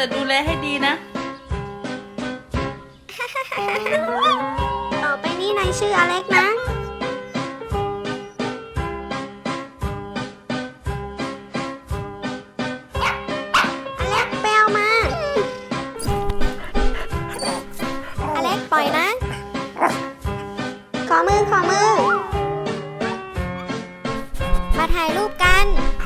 แต่ดูแลให้ดีนะต่อไปนี้นายชื่ออเล็กนะอเล็กไปเอามาอเล็กปล่อยนะขอมือมาถ่ายรูปกัน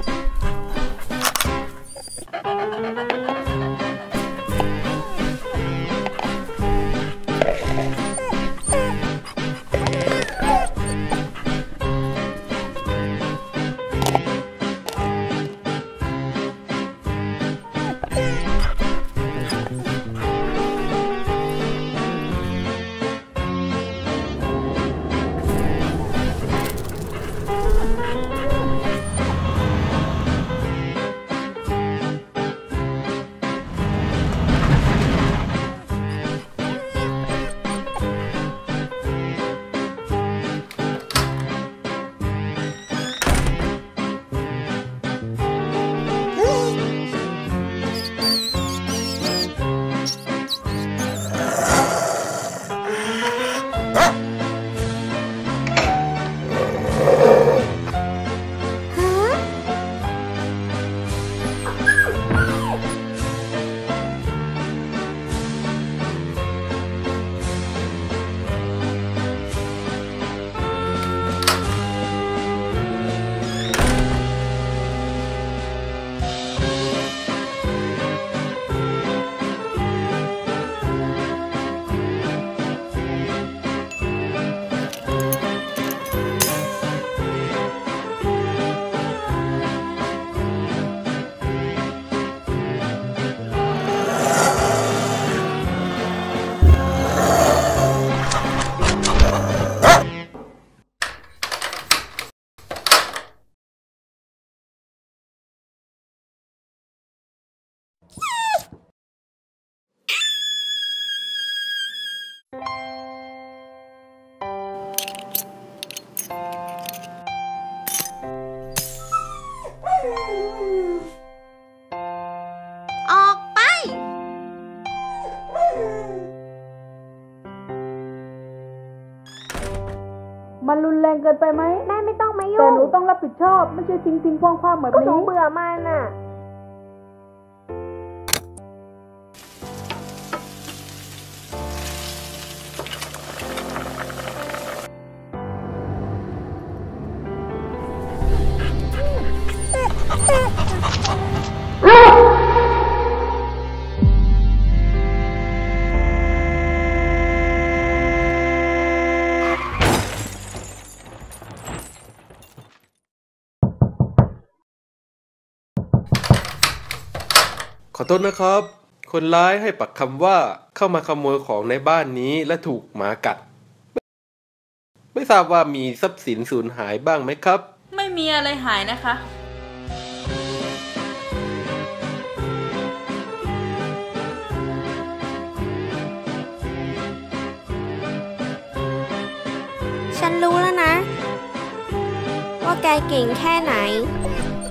ออกไปมันรุนแรงเกินไปไหมแม่ไม่ต้องมายุ่งแต่หนูต้องรับผิดชอบไม่ใช่ทิ้งคว้างๆแบบนี้ก็หนูเบื่อมันน่ะขอโทษนะครับคนร้ายให้ปักคำว่าเข้ามาขโมยของในบ้านนี้และถูกหมากัดไม่ทราบว่ามีทรัพย์สินสูญหายบ้างไหมครับไม่มีอะไรหายนะคะฉันรู้แล้วนะว่าแกเก่งแค่ไหน